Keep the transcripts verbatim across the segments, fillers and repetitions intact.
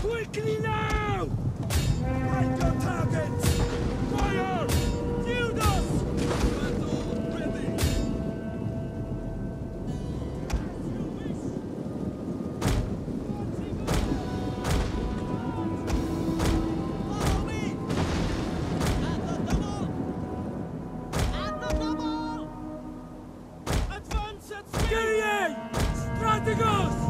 Quickly now! Find your targets! Fire! Shield us! Battle ready! Follow me! At the double! At the double! Advance at speed! Guerrier! Strategos!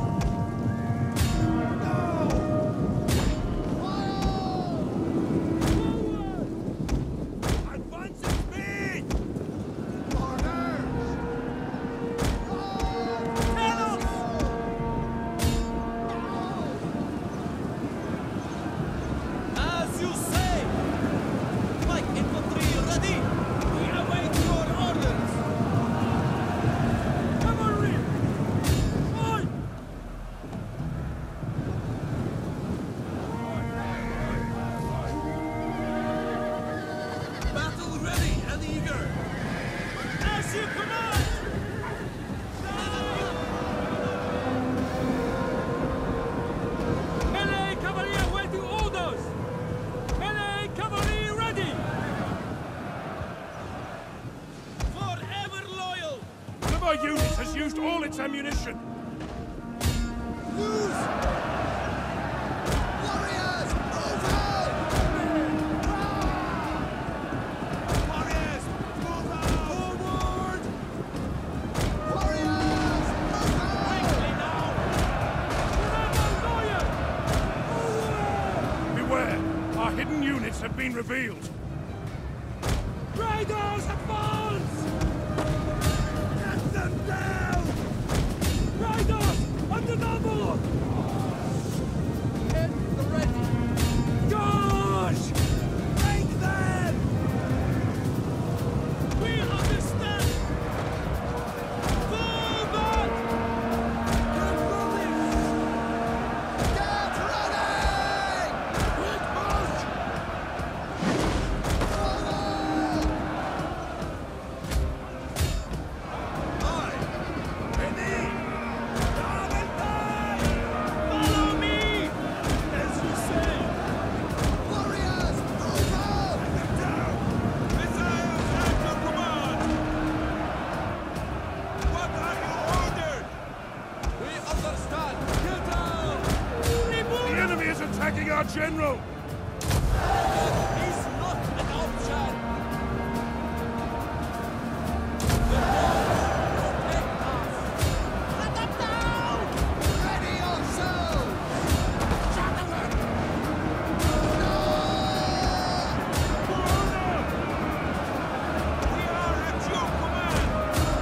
Our unit has used all its ammunition. Lose! Warriors, move out! Warriors, move out! Forward! Warriors, move out! Quickly now! Beware! Our hidden units have been revealed. Raiders, advance! Them down! Raiders! On the double! Hit the ready! Dodge! Take them! We understand! Fall back! Get moving! Get ready! Quick march! Follow! Attacking our general! He's not an option! The walls protect us! Let them down! Ready yourselves! Gentlemen! No! We are at your command!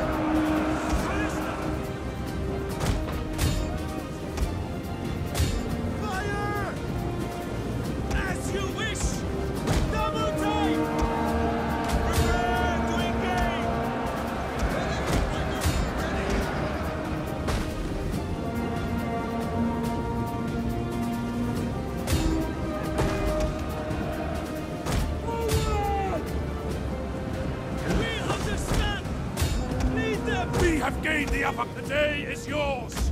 Fire! As you wish! Double time! Prepare to engage! Ready! Forward! We understand! Lead them! We have gained the upper. The day is yours!